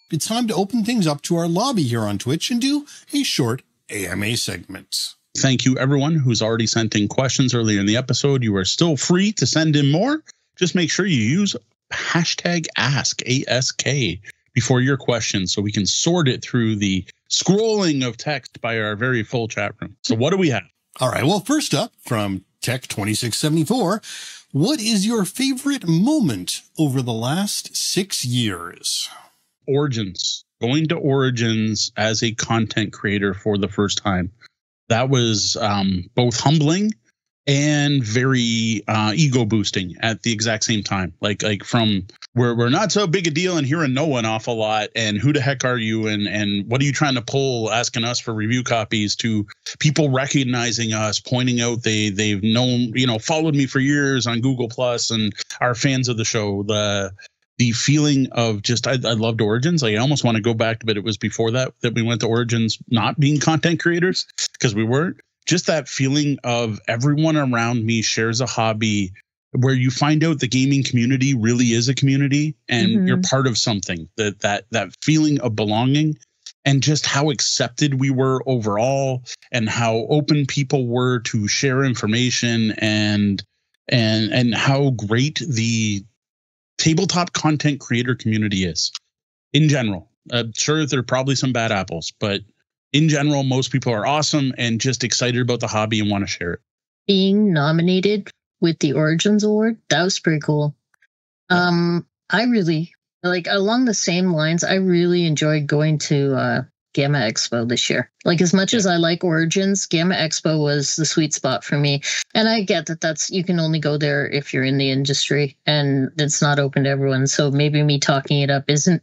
it's time to open things up to our lobby here on Twitch and do a short AMA segment. Thank you, everyone who's already sent in questions earlier in the episode. You are still free to send in more. Just make sure you use hashtag ask, ASK, before your questions so we can sort it through the scrolling of text by our very full chat room. So what do we have? All right. Well, first up from Tech2674, what is your favorite moment over the last 6 years? Origins. Going to Origins as a content creator for the first time. That was both humbling and very ego boosting at the exact same time. Like from we're not so big a deal and hearing no one awful lot and who the heck are you and what are you trying to pull, asking us for review copies, to people recognizing us, pointing out they've known, followed me for years on Google Plus and are fans of the show. The feeling of just, I loved Origins. Like, I almost want to go back, but it was before that we went to Origins not being content creators, because we weren't. Just that feeling of everyone around me shares a hobby where you find out the gaming community really is a community and you're part of something, that feeling of belonging, and just how accepted we were overall and how open people were to share information and how great the tabletop content creator community is in general. Sure, there are probably some bad apples, but in general, most people are awesome and just excited about the hobby and want to share it. Being nominated with the Origins Award, that was pretty cool. I really, along the same lines, I really enjoyed going to GAMA Expo this year. Like, as much as I like Origins, GAMA Expo was the sweet spot for me. And I get that you can only go there if you're in the industry and it's not open to everyone. So maybe me talking it up isn't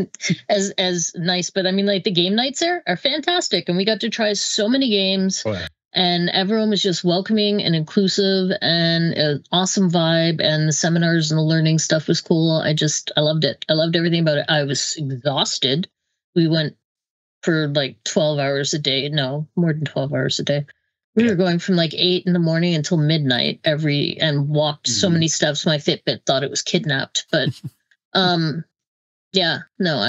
as nice. But I mean, the game nights there are fantastic. And we got to try so many games. Oh, yeah. And everyone was just welcoming and inclusive and an awesome vibe. And the seminars and the learning stuff was cool. I loved it. I loved everything about it. I was exhausted. We went for 12 hours a day. No, more than 12 hours a day. We were going from 8 in the morning until midnight and walked so many steps. My Fitbit thought it was kidnapped. But that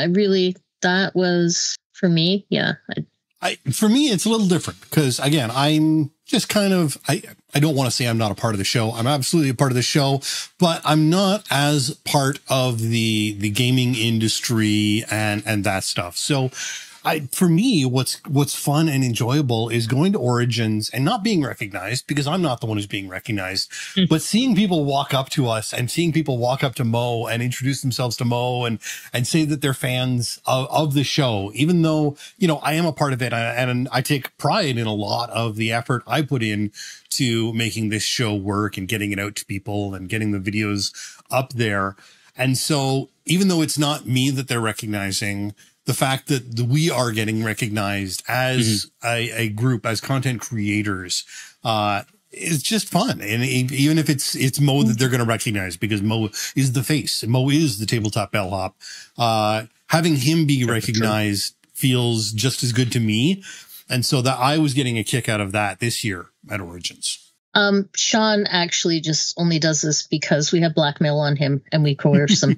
was for me. Yeah. For me, it's a little different because, again, I'm just kind of, I don't want to say I'm not a part of the show. I'm absolutely a part of the show, but I'm not as part of the gaming industry and that stuff. So for me, what's fun and enjoyable is going to Origins and not being recognized, because I'm not the one who's being recognized, but seeing people walk up to us and seeing people walk up to Mo and introduce themselves to Mo and say that they're fans of the show, even though, I am a part of it and I take pride in a lot of the effort I put in to making this show work and getting it out to people and getting the videos up there. And so even though it's not me that they're recognizing, the fact that we are getting recognized as a group, as content creators, is just fun. And even if it's Mo that they're going to recognize, because Mo is the face, Mo is the tabletop bellhop, having him be recognized feels just as good to me. And so that I was getting a kick out of that this year at Origins. Sean actually just only does this because we have blackmail on him and we coerce him.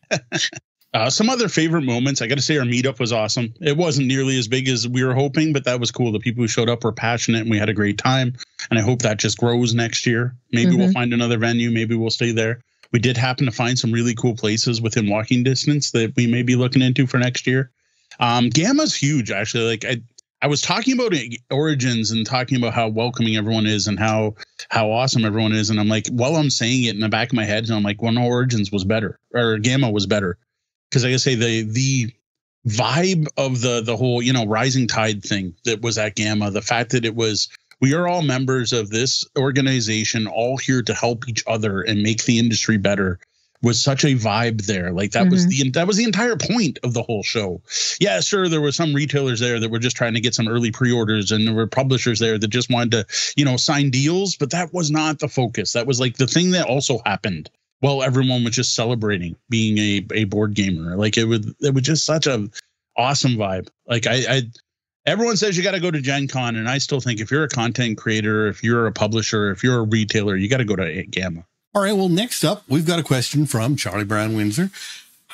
Some other favorite moments, I got to say our meetup was awesome. It wasn't nearly as big as we were hoping, but that was cool. The people who showed up were passionate and we had a great time. And I hope that just grows next year. Maybe we'll find another venue. Maybe we'll stay there. We did happen to find some really cool places within walking distance that we may be looking into for next year. GAMA's huge, actually. I was talking about Origins and talking about how welcoming everyone is and how awesome everyone is. And I'm like, while I'm saying it in the back of my head, and I'm like, well, no, Origins was better, or GAMA was better. Because I gotta say the vibe of the whole, rising tide thing that was at GAMA, the fact that we are all members of this organization, all here to help each other and make the industry better, was such a vibe there. That was the entire point of the whole show. Yeah, sure, there were some retailers there that were just trying to get some early pre-orders, and there were publishers there that just wanted to, sign deals, but that was not the focus. That was the thing that also happened. Well, everyone was just celebrating being a board gamer. It was just such a awesome vibe. Everyone says you got to go to Gen Con, and I still think if you're a content creator, if you're a publisher, if you're a retailer, you got to go to GAMA. All right. Well, next up, we've got a question from Charlie Brown Windsor.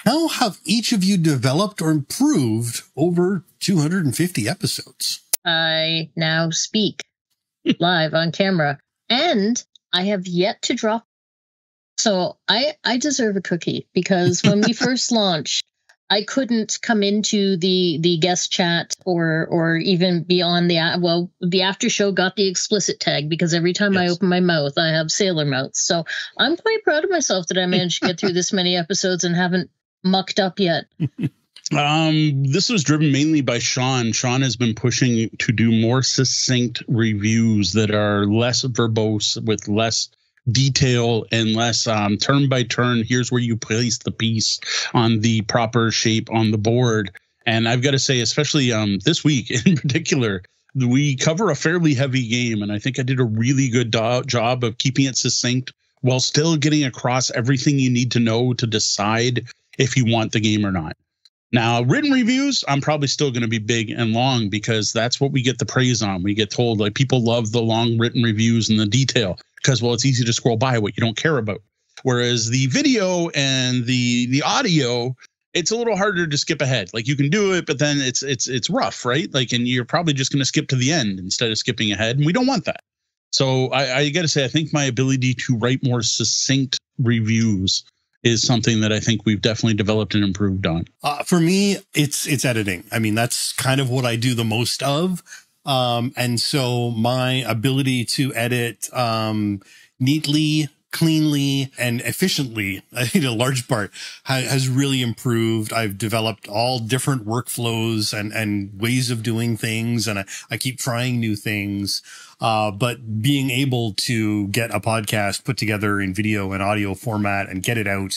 How have each of you developed or improved over 250 episodes? I now speak live on camera, and I have yet to drop. So I deserve a cookie, because when we first launched, I couldn't come into the guest chat or even beyond the after show got the explicit tag, because every time I open my mouth, I have sailor mouth. So I'm quite proud of myself that I managed to get through this many episodes and haven't mucked up yet. This was driven mainly by Sean. Sean has been pushing to do more succinct reviews that are less verbose, with less detail and less turn by turn. Here's where you place the piece on the proper shape on the board. And I've got to say, especially this week in particular, we cover a fairly heavy game, and I think I did a really good job of keeping it succinct while still getting across everything you need to know to decide if you want the game or not. Now, written reviews, I'm probably still going to be big and long, because that's what we get the praise on. We get told, like, people love the long written reviews and the detail, because, well, it's easy to scroll by what you don't care about. Whereas the video and the audio, it's a little harder to skip ahead. Like, you can do it, but then it's rough, right? Like, and you're probably just going to skip to the end instead of skipping ahead. And we don't want that. So I got to say, I think my ability to write more succinct reviews is something that I think we've definitely developed and improved on. For me, it's editing. I mean, that's kind of what I do the most of. And so my ability to edit neatly, cleanly, and efficiently, I think a large part has really improved. I've developed all different workflows and ways of doing things, and I keep trying new things. But being able to get a podcast put together in video and audio format and get it out,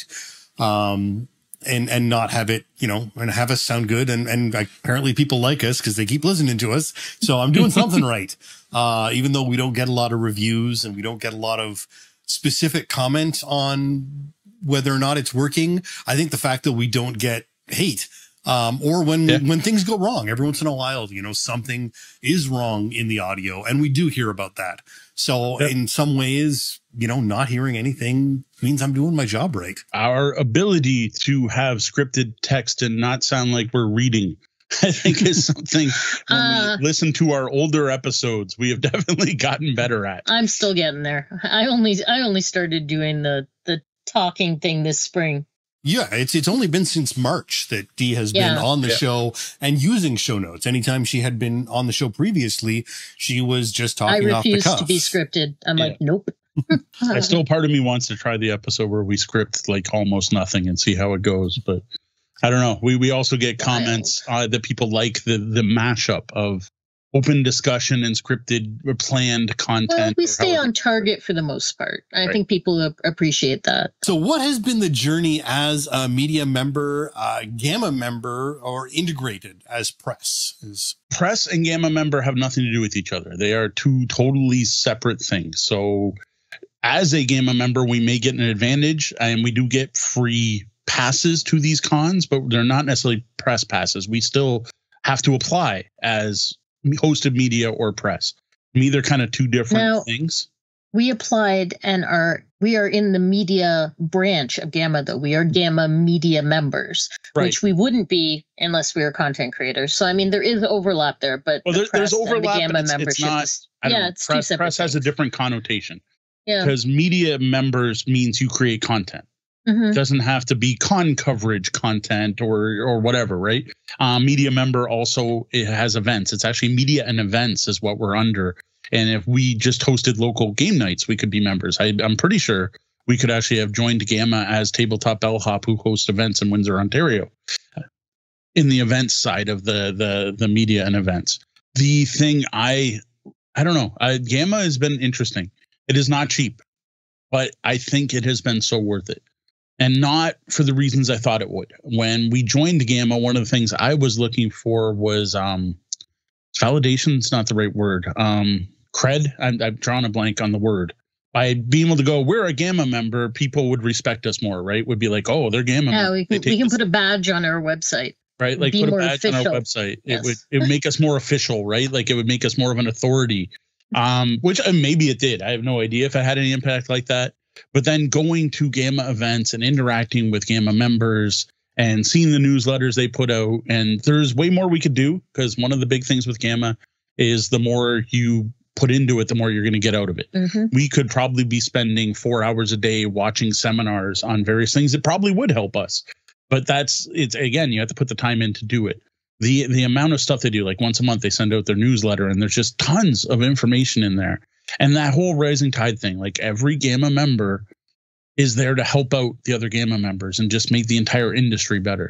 and not have it, and have us sound good. And apparently people like us because they keep listening to us. So I'm doing something right. Even though we don't get a lot of reviews and we don't get a lot of specific comment on whether or not it's working, I think the fact that we don't get hate, or when things go wrong every once in a while, something is wrong in the audio, and we do hear about that. So in some ways, not hearing anything means I'm doing my job right. Our ability to have scripted text and not sound like we're reading, I think, is something when we listen to our older episodes, we have definitely gotten better at. I'm still getting there. I only started doing the talking thing this spring. Yeah, it's only been since March that Dee has been on the show and using show notes. Anytime she had been on the show previously, she was just talking off the cuff. I refuse to be scripted. I'm like, nope. Still, part of me wants to try the episode where we script like almost nothing and see how it goes. But I don't know. We also get comments that people like the mashup of open discussion and scripted or planned content. Well, we stay on target for the most part. I think people appreciate that. So what has been the journey as a media member, GAMA member, or integrated as press? Press and GAMA member have nothing to do with each other. They are two totally separate things. So as a GAMA member, we may get an advantage, and we do get free passes to these cons, but they're not necessarily press passes. We still have to apply as hosted media or press. They're kind of two different things. We applied and we are in the media branch of GAMA, though. We are GAMA media members, which we wouldn't be unless we were content creators. So, I mean, there is overlap there, but there's overlap, and the GAMA but membership it's two separate press has a different connotation. Yeah. Because media members means you create content. It doesn't have to be con coverage content or whatever, right? Media member also, it has events. It's actually media and events is what we're under. And if we just hosted local game nights, we could be members. I'm pretty sure we could actually have joined GAMA as Tabletop Bellhop, who hosts events in Windsor, Ontario, in the events side of the media and events. The thing I don't know. GAMA has been interesting. It is not cheap, but I think it has been so worth it. And not for the reasons I thought it would. When we joined GAMA, one of the things I was looking for was validation. It's not the right word. Cred. I've drawn a blank on the word. By being able to go, we're a GAMA member, people would respect us more, right? Would be like, oh, they're GAMA. Yeah, we can put a badge on our website. Right, like put a badge on our website. Yes. It would make us more official, right? Like it would make us more of an authority. Which maybe it did. I have no idea if it had any impact like that. But then going to GAMA events and interacting with GAMA members and seeing the newsletters they put out. And there's way more we could do, because one of the big things with GAMA is the more you put into it, the more you're going to get out of it. We could probably be spending 4 hours a day watching seminars on various things that probably would help us. But it's again, you have to put the time in to do it. The amount of stuff they do, like once a month, they send out their newsletter, and there's just tons of information in there. And that whole rising tide thing, like every GAMA member is there to help out the other GAMA members and just make the entire industry better.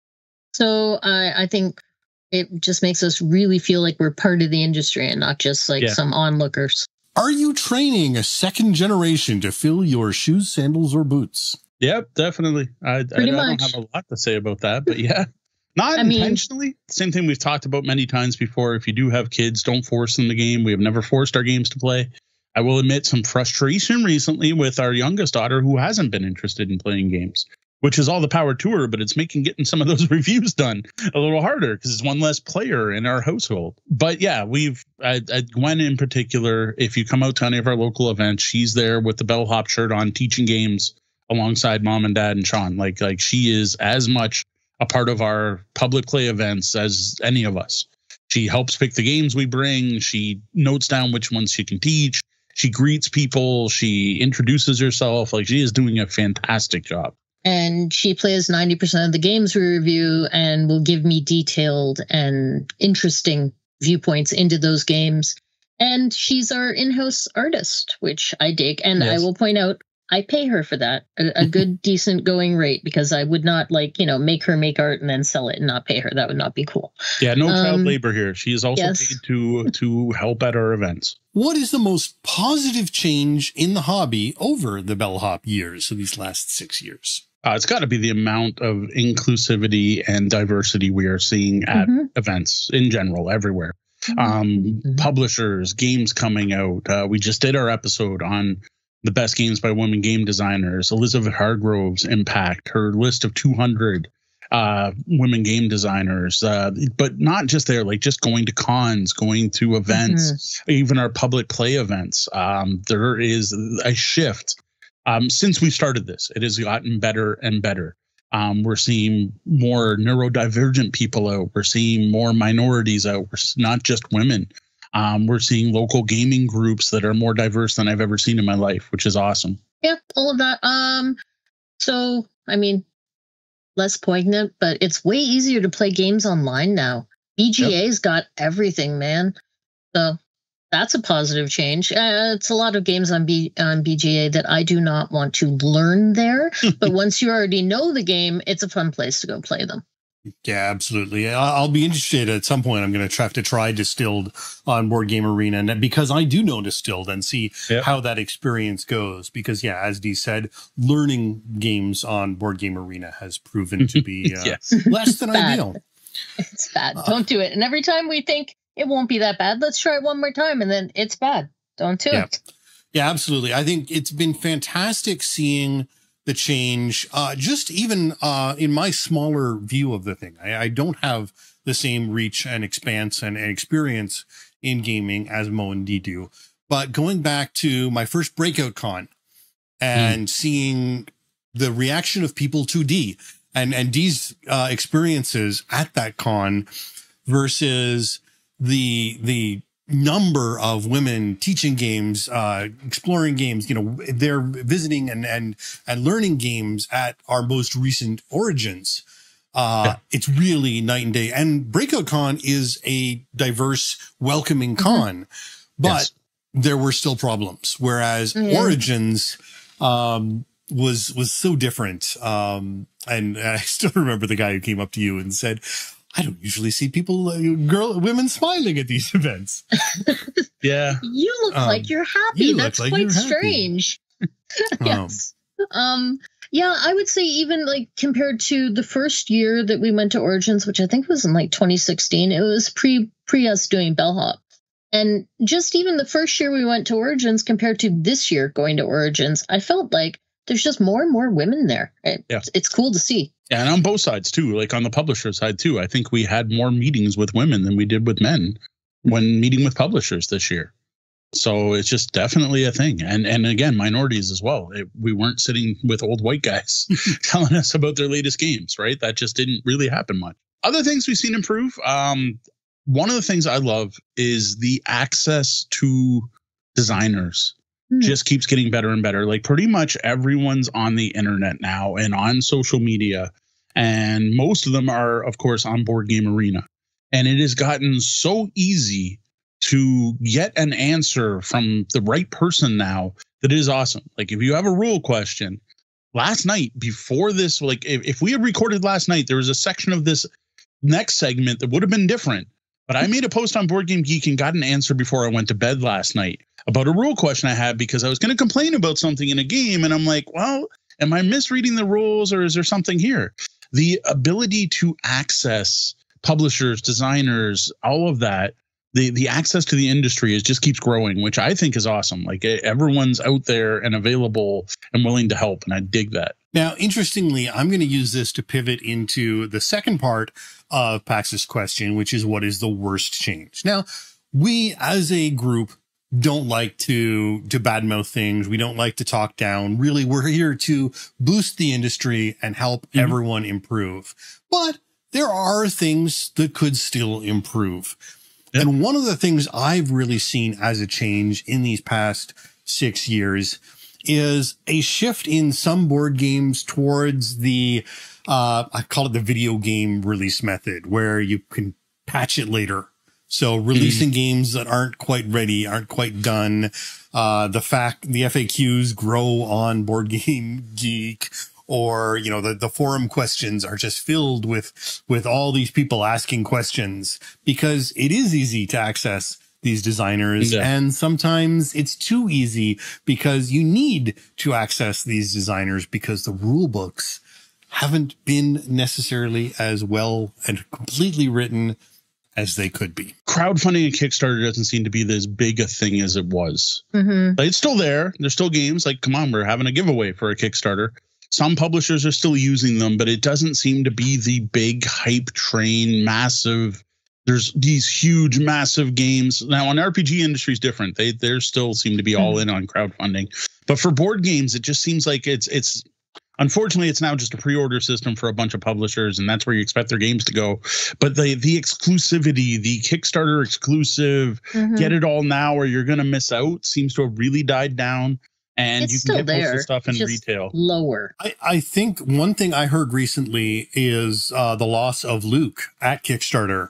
So I think it just makes us really feel like we're part of the industry and not just like some onlookers. Are you training a second generation to fill your shoes, sandals, or boots? Yep, definitely. I don't have a lot to say about that, but yeah. Not intentionally. Same thing we've talked about many times before. If you do have kids, don't force them the game. We have never forced our games to play. I will admit some frustration recently with our youngest daughter, who hasn't been interested in playing games, which is all the power to her, but it's making getting some of those reviews done a little harder because it's one less player in our household. But yeah, Gwen in particular, if you come out to any of our local events, she's there with the Bellhop shirt on, teaching games alongside mom and dad and Sean. Like she is as much a part of our public play events as any of us. She helps pick the games we bring. She notes down which ones she can teach. She greets people. She introduces herself. Like, she is doing a fantastic job. And she plays 90% of the games we review and will give me detailed and interesting viewpoints into those games. And she's our in-house artist, which I dig. And I will point out, I pay her for that, a good, decent going rate, because I would not make her make art and then sell it and not pay her. That would not be cool. Yeah, no child labor here. She is also paid to help at our events. What is the most positive change in the hobby over the Bellhop years, so these last 6 years? It's got to be the amount of inclusivity and diversity we are seeing at events in general, everywhere. Publishers, games coming out. We just did our episode on the best games by women game designers. Elizabeth Hargrove's impact, her list of 200 women game designers, but not just there, like just going to cons, going to events, even our public play events. There is a shift. Since we started this, it has gotten better and better. We're seeing more neurodivergent people out. We're seeing more minorities out. We're not just women. We're seeing local gaming groups that are more diverse than I've ever seen in my life, which is awesome. Yeah, all of that. So, I mean, less poignant, but it's way easier to play games online now. BGA's got everything, man. So that's a positive change. It's a lot of games on BGA that I do not want to learn there. But once you already know the game, it's a fun place to go play them. Yeah, absolutely. I'll be interested at some point. I'm going to have to try Distilled on Board Game Arena, and because I do know Distilled, and see how that experience goes. Because yeah, as Dee said, learning games on Board Game Arena has proven to be less than ideal. It's bad. Don't do it. And every time we think it won't be that bad, let's try it one more time, and then it's bad. Don't do it. Yeah, absolutely. I think it's been fantastic seeing the change, just even in my smaller view of the thing. I don't have the same reach and expanse and experience in gaming as Mo and Dee do. But going back to my first Breakout Con and seeing the reaction of people to Dee and Dee's experiences at that con versus the number of women teaching games, exploring games, they're visiting and learning games at our most recent Origins. It's really night and day. And Breakout Con is a diverse, welcoming con, but there were still problems. Whereas Origins, was so different. And I still remember the guy who came up to you and said, I don't usually see women smiling at these events. You look like you're happy. That's like quite strange. Yes. Yeah, I would say even like compared to the first year that we went to Origins, which I think was in like 2016, it was pre us doing Bellhop. And just even the first year we went to Origins compared to this year going to Origins, I felt like there's just more and more women there. It's cool to see. Yeah, and on both sides too, like on the publisher side too. I think we had more meetings with women than we did with men when meeting with publishers this year. So it's just definitely a thing. And again, minorities as well. We weren't sitting with old white guys telling us about their latest games, right? That just didn't really happen much. Other things we've seen improve. One of the things I love is the access to designers just keeps getting better and better. Like pretty much everyone's on the internet now and on social media. And most of them are, of course, on Board Game Arena. And it has gotten so easy to get an answer from the right person now that is awesome. Like if you have a rule question, last night before this, like if we had recorded last night, there was a section of this next segment that would have been different. But I made a post on Board Game Geek and got an answer before I went to bed last night about a rule question I had because I was going to complain about something in a game. And I'm like, well, am I misreading the rules or is there something here? The ability to access publishers, designers, all of that, the access to the industry just keeps growing, which I think is awesome. Like everyone's out there and available and willing to help. And I dig that. Now, interestingly, I'm going to use this to pivot into the second part of Pax's question, which is what is the worst change? Now, we as a group don't like to badmouth things. We don't like to talk down. Really, we're here to boost the industry and help everyone improve. But there are things that could still improve. And one of the things I've really seen as a change in these past 6 years is a shift in some board games towards the, I call it the video game release method, where you can patch it later. So releasing games that aren't quite ready, aren't quite done. The FAQs grow on Board Game Geek, or, you know, the forum questions are just filled with all these people asking questions because it is easy to access these designers. And sometimes it's too easy because you need to access these designers because the rule books haven't been necessarily as well and completely written as they could be. Crowdfunding and Kickstarter doesn't seem to be as big a thing as it was. Like, it's still there. There's still games like, come on, we're having a giveaway for a Kickstarter. Some publishers are still using them, but it doesn't seem to be the big hype train, massive. There's these huge, massive games. Now, on RPG industry is different. They still seem to be all in on crowdfunding. But for board games, it just seems like it's unfortunately, it's now just a pre-order system for a bunch of publishers, and that's where you expect their games to go. But the exclusivity, the Kickstarter exclusive, get it all now or you're going to miss out, seems to have really died down. And it's you can get most of the stuff in retail. Lower. I think one thing I heard recently is the loss of Luke at Kickstarter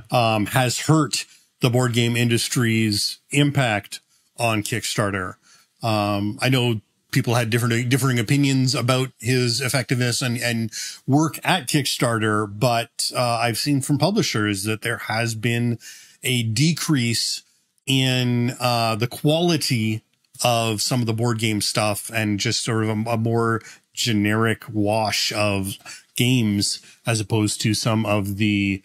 has hurt the board game industry's impact on Kickstarter. I know people had differing opinions about his effectiveness and work at Kickstarter, but I've seen from publishers that there has been a decrease in the quality of some of the board game stuff and just sort of a more generic wash of games as opposed to some of the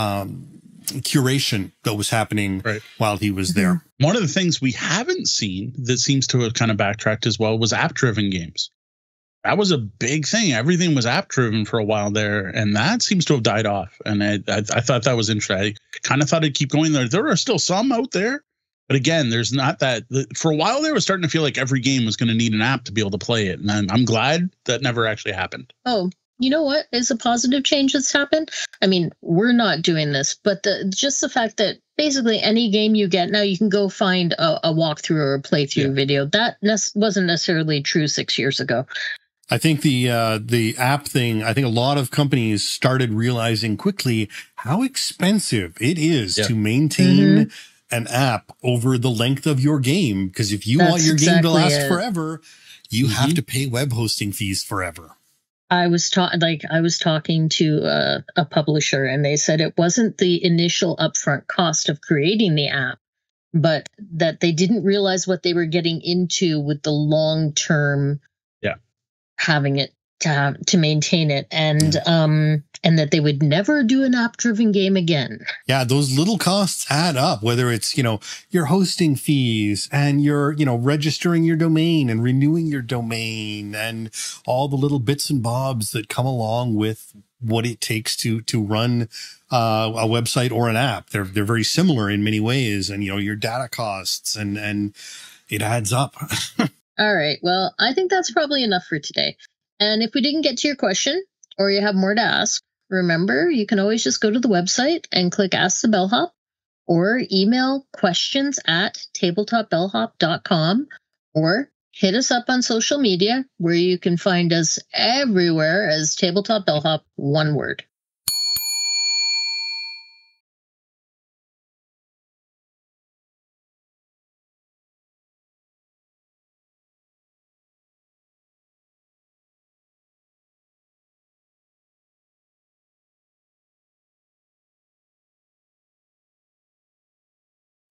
curation that was happening while he was there. One of the things we haven't seen that seems to have kind of backtracked as well was app-driven games. That was a big thing. Everything was app-driven for a while there, and that seems to have died off. And I thought that was interesting. I kind of thought it'd keep going there. There are still some out there. But again, there's not that. For a while, there was starting to feel like every game was going to need an app to be able to play it. And I'm glad that never actually happened. Oh, you know what is a positive change that's happened? I mean, we're not doing this, but just the fact that basically any game you get now, you can go find a walkthrough or a playthrough video. That wasn't necessarily true 6 years ago. I think the app thing, I think a lot of companies started realizing quickly how expensive it is to maintain an app over the length of your game. Because if you want your game to last forever, you have to pay web hosting fees forever. I was talking to a publisher, and they said it wasn't the initial upfront cost of creating the app, but that they didn't realize what they were getting into with the long term having it to maintain it, and that they would never do an app-driven game again. Yeah, those little costs add up, whether it's, your hosting fees and your, registering your domain and renewing your domain and all the little bits and bobs that come along with what it takes to run a website or an app. They're very similar in many ways, and, your data costs and it adds up. All right. Well, I think that's probably enough for today. And if we didn't get to your question or you have more to ask, remember, you can always just go to the website and click Ask the Bellhop, or email questions@tabletopbellhop.com, or hit us up on social media, where you can find us everywhere as Tabletop Bellhop, one word.